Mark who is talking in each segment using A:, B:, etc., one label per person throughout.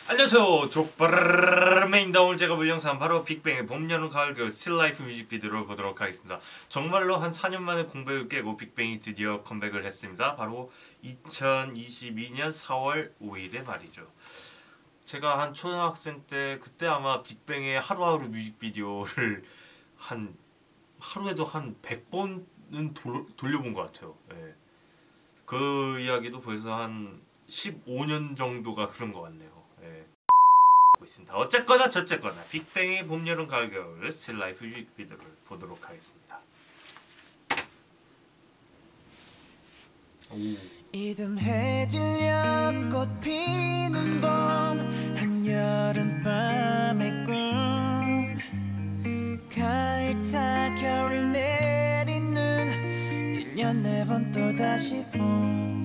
A: 안녕하세요, 족바르르입니다. 오늘 제가 볼 영상 바로 빅뱅의 봄, 여름, 가을, 겨울 스틸라이프 뮤직비디오를 보도록 하겠습니다. 정말로 한 4년 만에 공백을 깨고 빅뱅이 드디어 컴백을 했습니다. 바로 2022년 4월 5일에 말이죠. 제가 한 초등학생 때 그때 아마 빅뱅의 하루하루 뮤직비디오를 하루에도 한 100번은 돌려본 것 같아요. 예. 그 이야기도 벌써 한 15년 정도가 흐른 것 같네요. 예. 있습니다. 어쨌거나 저쨌거나 빅뱅의 봄, 여름, 가을, 겨울 스틸라이프 뮤직비디오를 보도록 하겠습니다.
B: 이듬해질녘 꽃 피는 봄 한여름밤의 꿈 가을 타 겨울 내리는 1년 4번 또다시 봄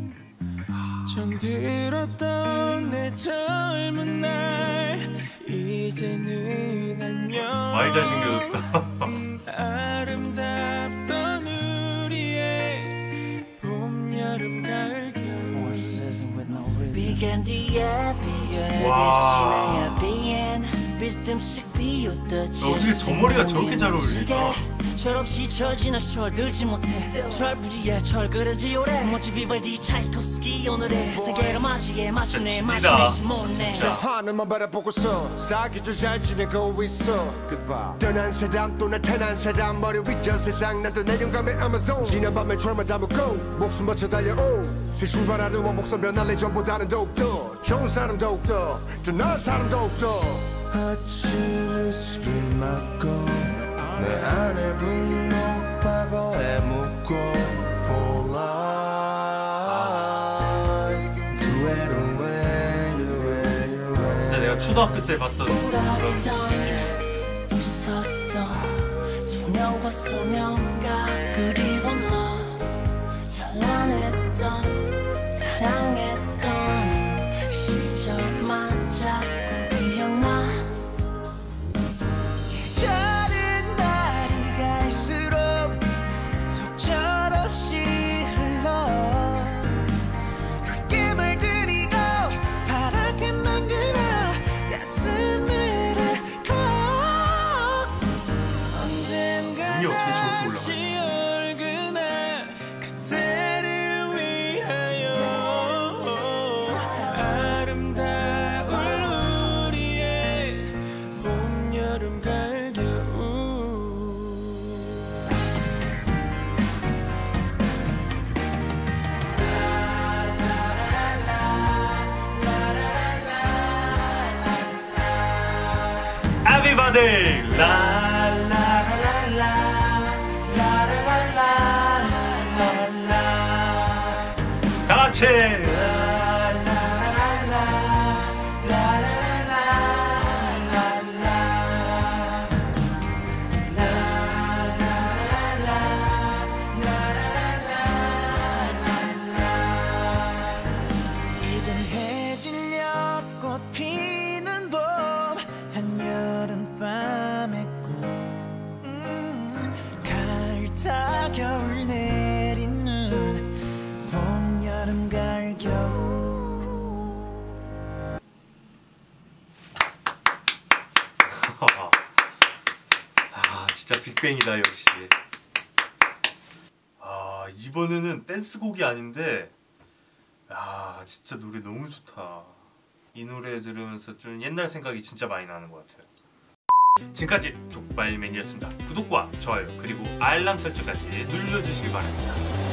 B: 정들었던 내 젊은 날 이제는 안녕
A: 많이 잘생겨졌다.
B: 아름답던 우리의 봄, 여름, 가을, 겨울 Began the happy
A: 어떻게 저 머리가 저렇게 잘 어울릴까?
B: 철없이 철 지나 철들지 못해 철부지에 철 그려지 오래 멋지 비발디 차이콥스키 오늘의 세계로 맞이해 마침내 마침내 못내
C: 하늘만 바라보고서 사기절 잘 지내고 있어 떠난 사람 또 나타난 사람 머리 위저 세상 나도 내 영감의 아마존 지난 밤에 철만 담고 목숨 바쳐 달려오 새 출발하는 원목선 변할래 전보다는 더욱더 좋은 사람 더욱더 더 나은 사람 더욱더 아침을 스키맞고 내 안에 분노 과거에 묻고 For life Do it away, do it away
A: 진짜 내가 초등학교 때 봤던 그런
B: 웃었던 소녀와 소녀가 그리워 너 찬란했던 사랑했던 시절만 자꾸 기억나 계절은 날이 갈수록 속절없이 흘러 붉게 물들이고 파랗게 만들어 가슴을 앓고 언젠가
A: 눈이 어떻게 저렇게
B: 다시 올 그날 그때를 위하여 아름다운 우리의 봄, 여름, 가을, 겨울
A: Everybody! 라라라라라 라라라라라라라 다 같이! 라라라라라 라라라라라라라
B: 이듬해질녘 꽃 피는 봄 한여름밤의 꿈 가을 타 겨울 내리는 봄, 여름, 가을, 겨울
A: 아 진짜 빅뱅이다 역시. 아 이번에는 댄스곡이 아닌데 진짜 노래 너무 좋다. 이 노래 들으면서 좀 옛날 생각이 진짜 많이 나는 것 같아요. 지금까지 족발맨이었습니다. 구독과 좋아요 그리고 알람 설정까지 눌러주시기 바랍니다.